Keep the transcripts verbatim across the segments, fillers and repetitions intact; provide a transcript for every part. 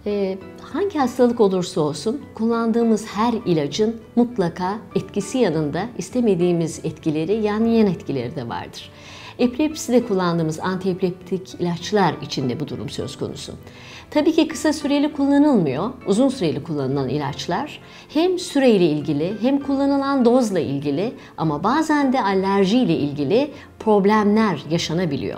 Ee, hangi hastalık olursa olsun kullandığımız her ilacın mutlaka etkisi yanında istemediğimiz etkileri, yani yan etkileri de vardır. Epilepside kullandığımız antiepileptik ilaçlar için de bu durum söz konusu. Tabii ki kısa süreli kullanılmıyor. Uzun süreli kullanılan ilaçlar hem süreyle ilgili hem kullanılan dozla ilgili ama bazen de alerjiyle ilgili problemler yaşanabiliyor.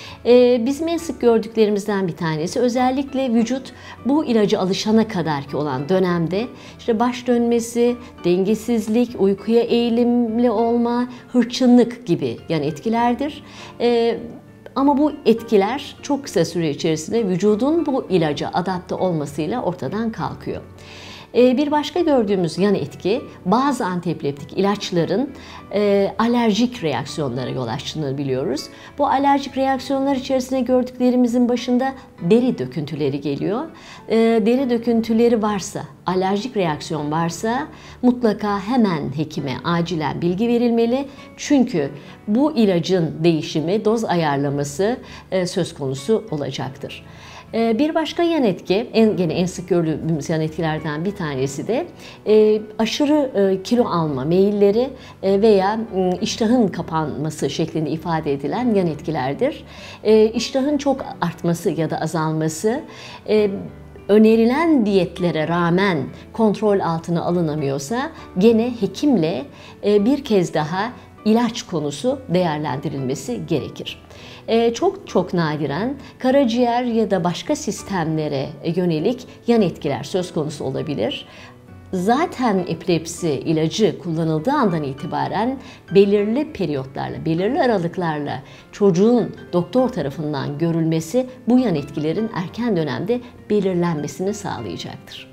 Ee, bizim en sık gördüklerimizden bir tanesi, özellikle vücut bu ilaca alışana kadar ki olan dönemde işte baş dönmesi, dengesizlik, uykuya eğilimli olma, hırçınlık gibi yani etkilerdir. Ee, Ama bu etkiler çok kısa süre içerisinde vücudun bu ilaca adapte olmasıyla ortadan kalkıyor. Bir başka gördüğümüz yan etki, bazı antiepileptik ilaçların e, alerjik reaksiyonlara yol açtığını biliyoruz. Bu alerjik reaksiyonlar içerisinde gördüklerimizin başında deri döküntüleri geliyor. E, deri döküntüleri varsa, alerjik reaksiyon varsa mutlaka hemen hekime acilen bilgi verilmeli. Çünkü bu ilacın değişimi, doz ayarlaması e, söz konusu olacaktır. Bir başka yan etki, en, gene en sık gördüğümüz yan etkilerden bir tanesi de e, aşırı e, kilo alma meyilleri e, veya e, iştahın kapanması şeklinde ifade edilen yan etkilerdir. E, iştahın çok artması ya da azalması, e, önerilen diyetlere rağmen kontrol altına alınamıyorsa gene hekimle e, bir kez daha ilaç konusu değerlendirilmesi gerekir. Ee, çok çok nadiren karaciğer ya da başka sistemlere yönelik yan etkiler söz konusu olabilir. Zaten epilepsi ilacı kullanıldığı andan itibaren belirli periyotlarla, belirli aralıklarla çocuğun doktor tarafından görülmesi bu yan etkilerin erken dönemde belirlenmesini sağlayacaktır.